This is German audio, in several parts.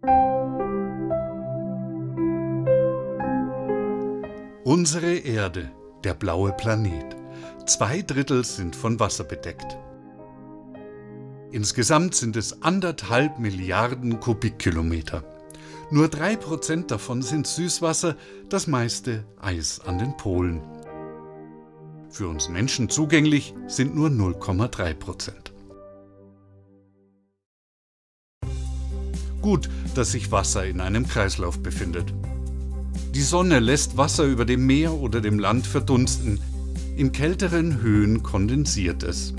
Unsere Erde, der blaue Planet. 2/3 sind von Wasser bedeckt. Insgesamt sind es 1,5 Milliarden Kubikkilometer. Nur 3% davon sind Süßwasser, das meiste Eis an den Polen. Für uns Menschen zugänglich sind nur 0,3%. Gut, dass sich Wasser in einem Kreislauf befindet. Die Sonne lässt Wasser über dem Meer oder dem Land verdunsten. In kälteren Höhen kondensiert es.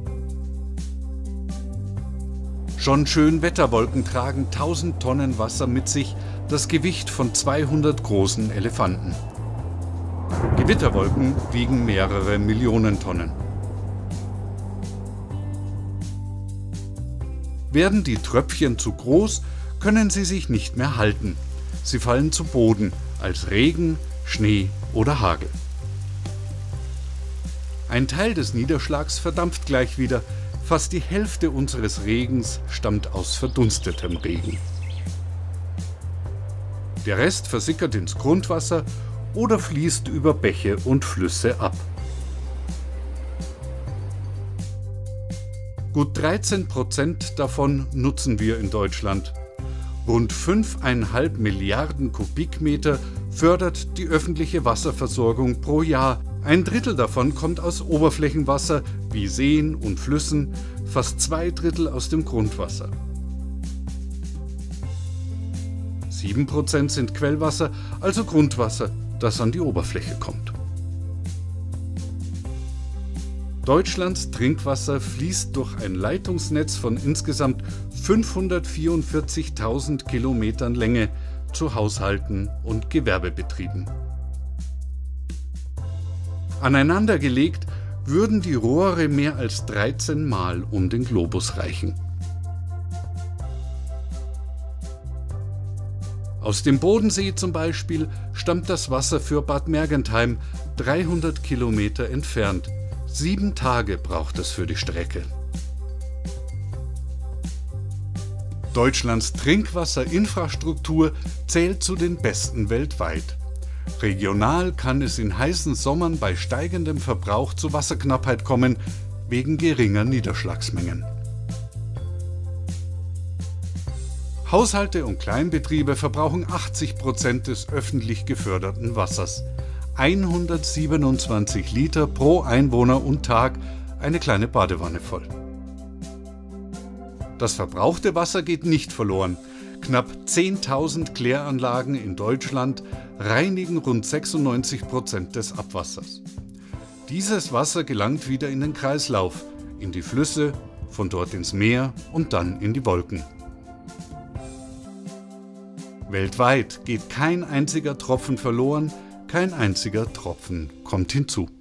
Schon Schönwetterwolken tragen 1000 Tonnen Wasser mit sich, das Gewicht von 200 großen Elefanten. Gewitterwolken wiegen mehrere Millionen Tonnen. Werden die Tröpfchen zu groß, können sie sich nicht mehr halten. Sie fallen zu Boden als Regen, Schnee oder Hagel. Ein Teil des Niederschlags verdampft gleich wieder. Fast die Hälfte unseres Regens stammt aus verdunstetem Regen. Der Rest versickert ins Grundwasser oder fließt über Bäche und Flüsse ab. Gut 13% davon nutzen wir in Deutschland. Rund 5,5 Milliarden Kubikmeter fördert die öffentliche Wasserversorgung pro Jahr. 1/3 davon kommt aus Oberflächenwasser wie Seen und Flüssen, fast 2/3 aus dem Grundwasser. 7% sind Quellwasser, also Grundwasser, das an die Oberfläche kommt. Deutschlands Trinkwasser fließt durch ein Leitungsnetz von insgesamt 544.000 Kilometern Länge zu Haushalten und Gewerbebetrieben. Aneinandergelegt würden die Rohre mehr als 13 Mal um den Globus reichen. Aus dem Bodensee zum Beispiel stammt das Wasser für Bad Mergentheim 300 Kilometer entfernt. 7 Tage braucht es für die Strecke. Deutschlands Trinkwasserinfrastruktur zählt zu den besten weltweit. Regional kann es in heißen Sommern bei steigendem Verbrauch zu Wasserknappheit kommen, wegen geringer Niederschlagsmengen. Haushalte und Kleinbetriebe verbrauchen 80% des öffentlich geförderten Wassers. 127 Liter pro Einwohner und Tag, eine kleine Badewanne voll. Das verbrauchte Wasser geht nicht verloren. Knapp 10.000 Kläranlagen in Deutschland reinigen rund 96% des Abwassers. Dieses Wasser gelangt wieder in den Kreislauf, in die Flüsse, von dort ins Meer und dann in die Wolken. Weltweit geht kein einziger Tropfen verloren, kein einziger Tropfen kommt hinzu.